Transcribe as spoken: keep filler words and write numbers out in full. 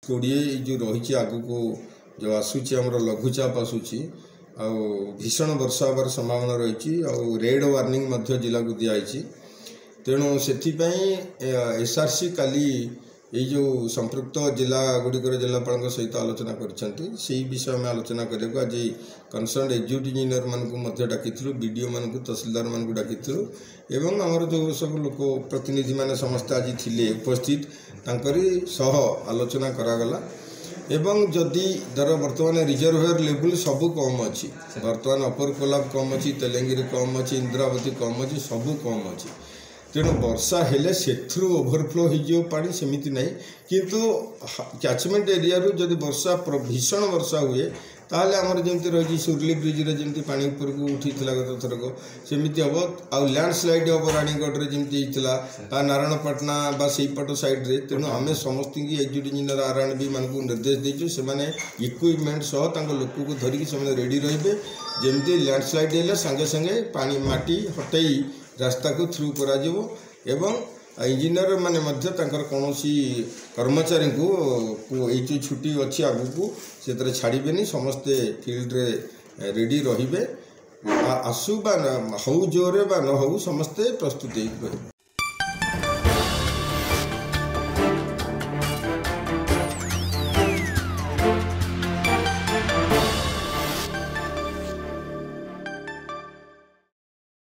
कोड़े जो रही आग को जो आसूची आमर लघुचाप आसूची आ भीषण वर्षा हबार संभावना रही रेड वार्निंग जिला को दिखाई तेणु से एसआरसी काली ये जो संपृक्त जिला गुड़िकर जिलापाल सहित आलोचना कर विषय में आलोचना करने आज कनसर्न एग्जीक्यूटिव इंजीनियर मानक डाकी बीडीओ मान तहसिलदार मान डाकी एवं आमर जो सब लोक प्रतिनिधि मैंने समस्त आज थे उपस्थित तांकरी सह आलोचना करागला एवं जदि दर बर्तमान रिजर्वेयर लेवल सबू कम अच्छी बर्तमान अपर कोलाब कम अच्छी तेलेंगिरी कम अच्छी इंद्रावती कम अच्छी सबू कम अच्छी तेणु वर्षा हेले सेथुरु ओभरफ्लो हो पानी सेमिति नहीं किंतु कैचमेंट एरिया रू जदि वर्षा भीषण वर्षा हुए ताहले आमर जमती रही सुरली ब्रिज रे जमती पानी ऊपर को उठी गत थरक सेमिति हम आ लैंडस्लाइड हम रानीगढ़ में जमती होता नारायणपाटना बा पट साइड रे तेणु आम समस्त executive engineer R and B मान निर्देश देचु से इक्विपमेंट सह लोक को धरिकी से रेडी रे जमती लैंडस्लाइड हेले संगे संगे पानी माटी हटई रास्ता को थ्रू करा एवं इंजीनियर माने मध्य तांकर कौनसी कर्मचारी को ये छुट्टी अच्छी आगू से छाड़बे समस्ते फील्ड रे रेडी रहिबे आसु बा हऊ जोरे बा न हऊ समस्ते प्रस्तुत रहे।